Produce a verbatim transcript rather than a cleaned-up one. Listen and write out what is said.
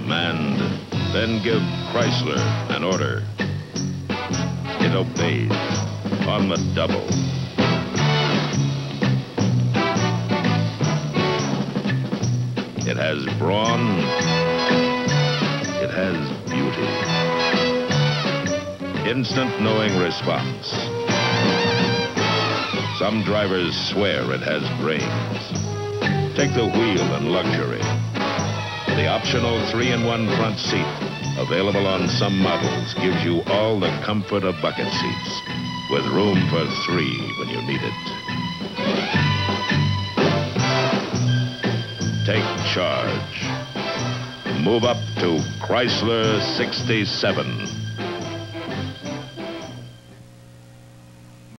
command, then give Chrysler an order. It obeys on the double. It has brawn. It has beauty. Instant knowing response. Some drivers swear it has brains. Take the wheel and luxury. The optional three-in-one front seat, available on some models, gives you all the comfort of bucket seats, with room for three when you need it. Take charge. Move up to Chrysler sixty-seven.